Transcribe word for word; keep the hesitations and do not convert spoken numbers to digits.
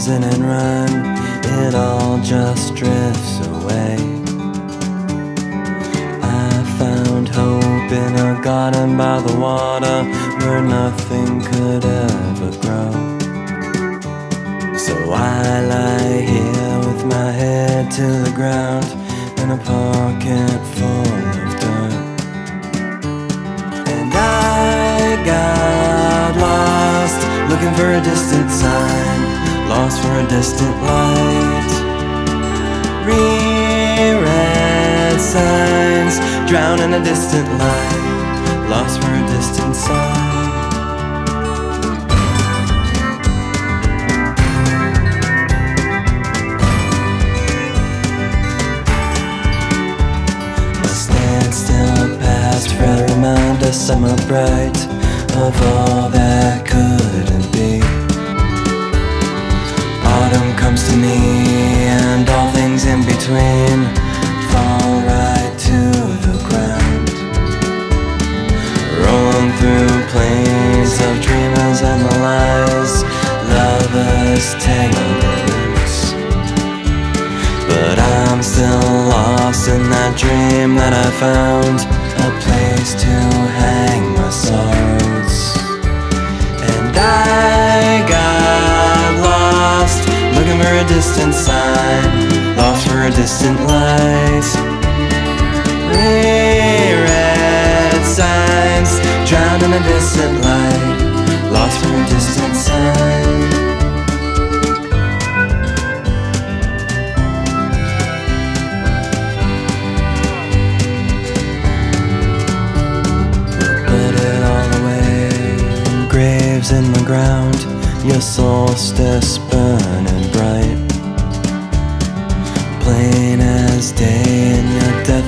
in and run, it all just drifts away. I found hope in a garden by the water where nothing could ever grow. So I lie here with my head to the ground in a pocket full of dirt. And I got lost, looking for a distant sign, lost for a distant light. Reread signs, drowned in a distant light, lost for a distant sign. Fred remind us summer bright of all that couldn't be. Autumn comes to me and all things in between fall right to the ground. Rolling through plains of dreamers and the lies, lovers tangled in roots. But I'm still lost in that dream that I found, a place to hang my sorrows. And I got lost, looking for a distant sign, lost for a distant light. Reread signs, drowned in a distant light, lost for a distant sign. In the ground, your solstice burning bright, plain as day in your death